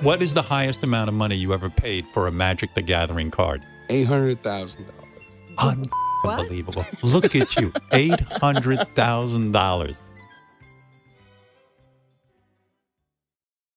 What is the highest amount of money you ever paid for a Magic the Gathering card? $800,000. Unbelievable. Look at you. $800,000.